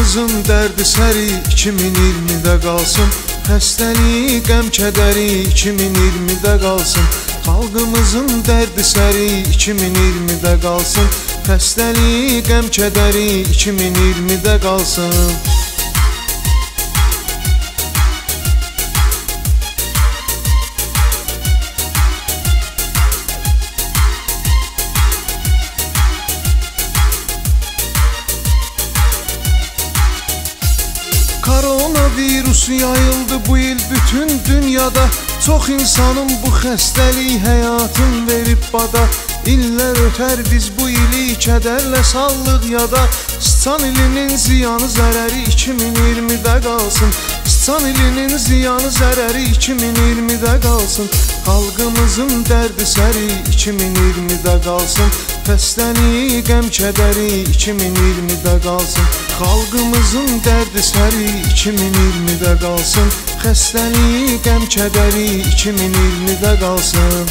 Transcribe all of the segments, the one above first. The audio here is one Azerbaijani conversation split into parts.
Xalqımızın dərdi səri 2020-də qalsın. Xəstəliyi, qəm kədəri 2020-də qalsın. Xalqımızın dərdi səri 2020-də qalsın. Xəstəliyi, qəm kədəri 2020-də qalsın. Koronavirus yayıldı bu il bütün dünyada. Çox insanın bu xəstəlik həyatın verib bada. İllər ötər biz bu ili kədərlə sallıq yada. Sıçan ilinin ziyanı zərəri 2020-də qalsın. Sıçan ilinin ziyanı zərəri 2020-də qalsın. Xalqımızın dərdi səri 2020-də qalsın. Xəstəliyi, qəm kədəri 2020-də qalsın. Xalqımızın dərdi səri 2020-də qalsın. Xəstəliyi, qəm kədəri 2020-də qalsın.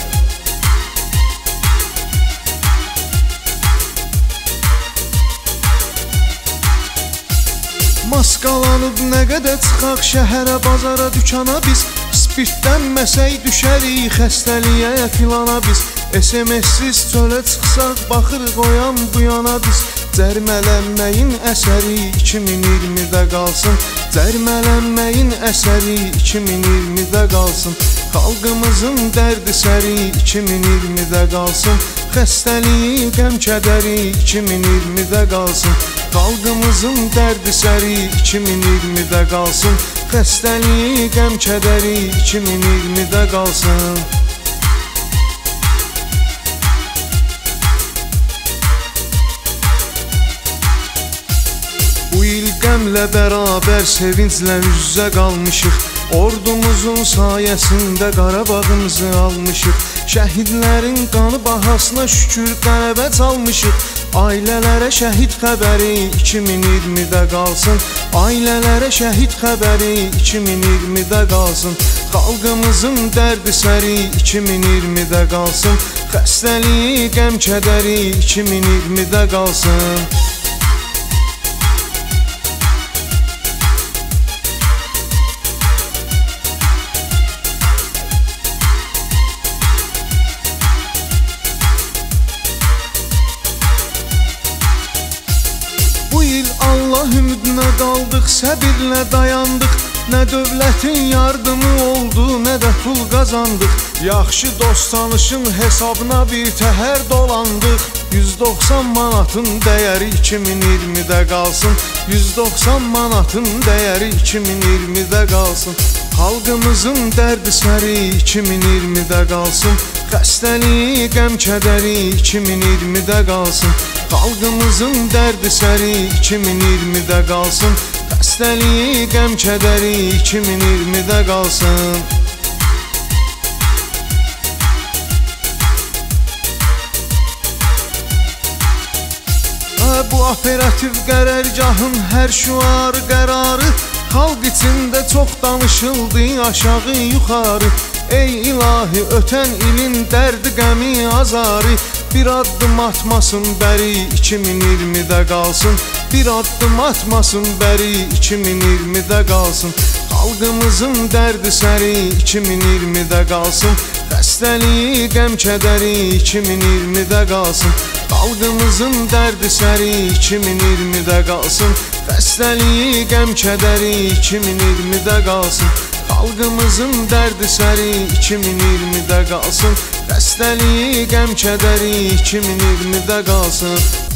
Maskalanıb nə qədər çıxaq şəhərə, bazara, dükana biz. Spirtdən məsəy düşərik xəstəliyə, filana biz. SMS-siz çölə çıxsaq baxırıq o yan bu yana biz. Cərmələnməyin əsəri 2020-də qalsın. Cərmələnməyin əsəri 2020-də qalsın. Xalqımızın dərdi səri 2020-də qalsın. Xəstəliyi, qəm kədəri 2020-də qalsın. Xalqımızın dərdi səri 2020-də qalsın. Xəstəliyi, qəm kədəri 2020-də qalsın. Bu il qəmlə bərabər sevinclə üz-üzə qalmışıq. Ordumuzun sayəsində Qarabağımızı almışıq. Şəhidlərin qanı bahasına şükür qələbə çalmışıq. Ailələrə şəhid xəbəri 2020-də qalsın. Ailələrə şəhid xəbəri 2020-də qalsın. Xalqımızın dərdi səri 2020-də qalsın. Xəstəliyi, qəm kədəri 2020-də qalsın. Allah ümidinə qaldıq, səbirlə dayandıq. Nə dövlətin yardımı oldu, nə də pul qazandıq. Yaxşı dost tanışın hesabına bir təhər dolandıq. 190 manatın dəyəri 2020-də qalsın. 190 manatın dəyəri 2020-də qalsın. Xalqımızın dərdi səri 2020-də qalsın. Xəstəliyi, qəm kədəri 2020-də qalsın. Xalqımızın dərdi səri 2020-də qalsın. Xəstəliyi, qəm kədəri 2020-də qalsın. Bu operativ qərargahın hər şüarı qərarı. Xalq içində çox danışıldı aşağı yuxarı. Ey ilahi, ötən ilin dərdi, qəmi, azarı. Bir addım atmasın bəri 2020-də qalsın. Bir addım atmasın bəri 2020-də qalsın. Xalqımızın dərdi səri 2020-də qalsın. Xəstəliyi, qəm kədəri 2020-də qalsın. Xalqımızın dərdi səri 2020-də qalsın. Xəstəliyi, qəm kədəri 2020-də qalsın. Xalqımızın dərdi səri 2020-də qalsın. Xəstəliyi, qəm kədəri 2020-də qalsın.